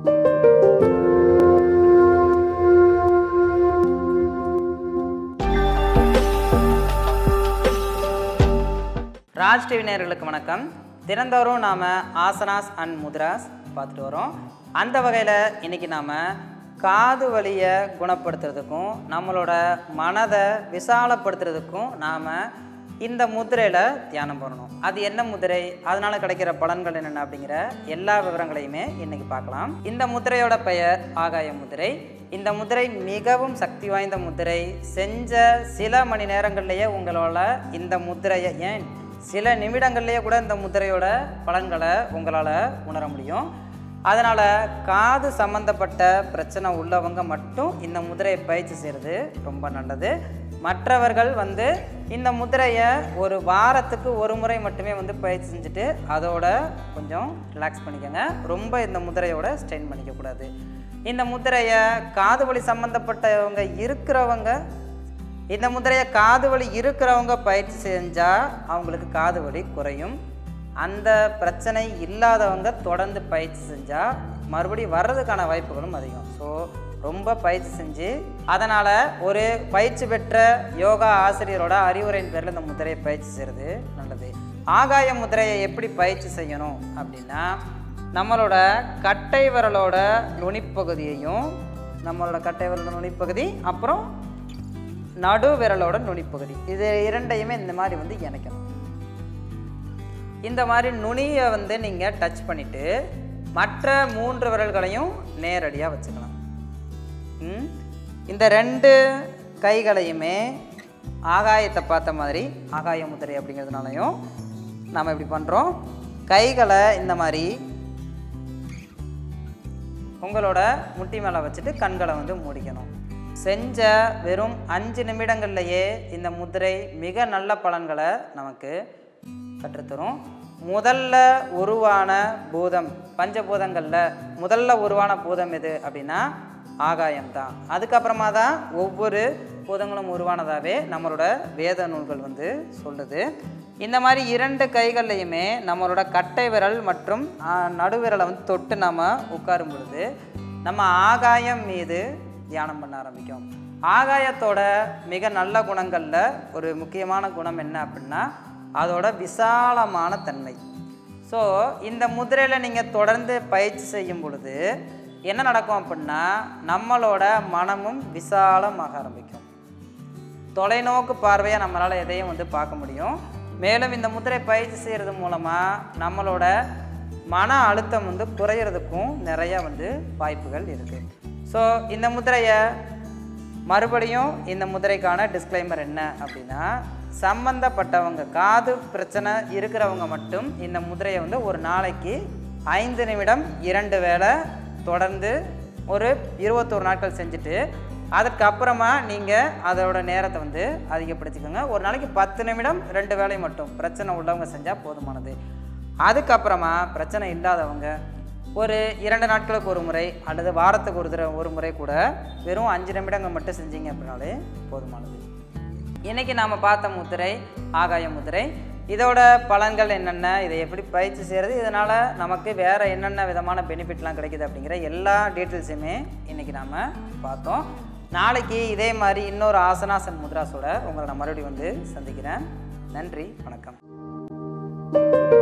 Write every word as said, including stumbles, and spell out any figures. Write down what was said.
Raj TV நேயர்களுக்கு வணக்கம். தினந்தோறும் நாம் ஆசனாஸ் அண்ட் முத்ராஸ் பார்த்துட்டு வரோம். அந்த வகையில் இன்றைக்கி நாம் காது வலியை குணப்படுத்துறதுக்கும் நம்மளோட மனதை விசாலப்படுத்துறதுக்கும் நாம் இந்த முதிரையில் தியானம் பண்ணணும். அது என்ன முதிரை, அதனால் கிடைக்கிற பலன்கள் என்னென்ன அப்படிங்கிற எல்லா விவரங்களையுமே இன்றைக்கி பார்க்கலாம். இந்த முதிரையோட பெயர் ஆகாய முதிரை. இந்த முதிரை மிகவும் சக்தி வாய்ந்த முதிரை. செஞ்ச சில மணி நேரங்கள்லேயே உங்களோட இந்த முதிரையை ஏன் சில நிமிடங்கள்லேயே கூட இந்த முதிரையோட பலன்களை உங்களால் உணர முடியும். அதனால் காது சம்மந்தப்பட்ட பிரச்சனை உள்ளவங்க மட்டும் இந்த முதிரையை பயிற்சி செய்கிறது ரொம்ப நல்லது. மற்றவர்கள் வந்து இந்த முதிரையை ஒரு வாரத்துக்கு ஒரு முறை மட்டுமே வந்து பயிற்சி செஞ்சுட்டு அதோட கொஞ்சம் ரிலாக்ஸ் பண்ணிக்கோங்க. ரொம்ப இந்த முதிரையோட ஸ்ட்ரெயின் பண்ணிக்கக்கூடாது. இந்த முதிரையை காது வலி சம்மந்தப்பட்டவங்க இருக்கிறவங்க இந்த முதிரையை காது வலி இருக்கிறவங்க பயிற்சி செஞ்சால் அவங்களுக்கு காது வலி குறையும். அந்த பிரச்சனை இல்லாதவங்க தொடர்ந்து பயிற்சி செஞ்சால் மறுபடியும் வர்றதுக்கான வாய்ப்புகளும் அதிகம். ஸோ ரொம்ப பயிற்சி செஞ்சு அதனால் ஒரு பயிற்சி பெற்ற யோகா ஆசிரியரோட அறிவுரையின் பேரில் இந்த முதிரையை பயிற்சி செய்கிறது நல்லது. ஆகாய முதிரையை எப்படி பயிற்சி செய்யணும் அப்படின்னா, நம்மளோட கட்டை விரலோட நுனிப்பகுதியையும் நம்மளோட கட்டை விரலோட நுனிப்பகுதி அப்புறம் நடு விரலோட நுனிப்பகுதி இது இரண்டையுமே இந்த மாதிரி வந்து இணைக்கணும். இந்த மாதிரி நுனியை வந்து நீங்கள் டச் பண்ணிவிட்டு மற்ற மூன்று விரல்களையும் நேரடியாக வச்சுக்கலாம். இந்த ரெண்டு கைகளையுமே ஆகாயத்தை பார்த்த மாதிரி ஆகாய முதிரை அப்படிங்கிறதுனாலையும் நாம் இப்படி பண்ணுறோம். கைகளை இந்த மாதிரி உங்களோட முட்டி மேலே வச்சுட்டு கண்களை வந்து மூடிக்கணும். செஞ்ச வெறும் அஞ்சு நிமிடங்கள்லையே இந்த முதிரை மிக நல்ல பலன்களை நமக்கு கற்றுத்தரும். முதல்ல உருவான பூதம், பஞ்சபூதங்களில் முதல்ல உருவான பூதம் எது அப்படின்னா ஆகாயம்தான். அதுக்கப்புறமா தான் ஒவ்வொரு பூதங்களும் உருவானதாகவே நம்மளோட வேத நூல்கள் வந்து சொல்லுது. இந்த மாதிரி இரண்டு கைகள்லையுமே நம்மளோட கட்டை விரல் மற்றும் நடுவிரலை வந்து தொட்டு நாம் உட்காரும் பொழுது நம்ம ஆகாயம் மீது தியானம் பண்ண ஆரம்பிக்கும். ஆகாயத்தோட மிக நல்ல குணங்களில் ஒரு முக்கியமான குணம் என்ன அப்படின்னா அதோட விசாலமான தன்மை. ஸோ இந்த முதிரையில் நீங்கள் தொடர்ந்து பயிற்சி செய்யும் பொழுது என்ன நடக்கும் அப்படின்னா நம்மளோட மனமும் விசாலமாக ஆரம்பிக்கும். தொலைநோக்கு பார்வையாக நம்மளால் எதையும் வந்து பார்க்க முடியும். மேலும் இந்த முதிரை பயிற்சி செய்கிறது மூலமாக நம்மளோட மன அழுத்தம் வந்து குறையிறதுக்கும் நிறையா வந்து வாய்ப்புகள் இருக்குது. ஸோ இந்த முதிரையை மறுபடியும் இந்த முதிரைக்கான டிஸ்க்ளைமர் என்ன அப்படின்னா, சம்பந்தப்பட்டவங்க காது பிரச்சனை இருக்கிறவங்க மட்டும் இந்த முதிரையை வந்து ஒரு நாளைக்கு ஐந்து நிமிடம் இரண்டு வேளை தொடர்ந்து ஒரு இருபத்தோரு நாட்கள் செஞ்சுட்டு அதுக்கப்புறமா நீங்கள் அதோட நேரத்தை வந்து அதிகப்படுத்திக்கோங்க. ஒரு நாளைக்கு பத்து நிமிடம் ரெண்டு வேளை மட்டும் பிரச்சனை உள்ளவங்க செஞ்சால் போதுமானது. அதுக்கப்புறமா பிரச்சனை இல்லாதவங்க ஒரு இரண்டு நாட்களுக்கு ஒரு முறை அல்லது வாரத்துக்கு ஒரு தடவை ஒரு முறை கூட வெறும் அஞ்சு நிமிடங்கள் மட்டும் செஞ்சீங்க அப்படின்னாலே போதுமானது. இன்றைக்கி நாம் பார்த்த முதிரை ஆகாய முதிரை. இதோட பலன்கள் என்னென்ன, இதை எப்படி பயிற்சி செய்கிறது, இதனால் நமக்கு வேறு என்னென்ன விதமான பெனிஃபிட்லாம் கிடைக்குது அப்படிங்கிற எல்லா டீட்டெயில்ஸுமே இன்றைக்கி நாம் பார்த்தோம். நாளைக்கு இதே மாதிரி இன்னொரு ஆசனாசன் முத்ராஸோட உங்களை நான் மறுபடியும் வந்து சந்திக்கிறேன். நன்றி, வணக்கம்.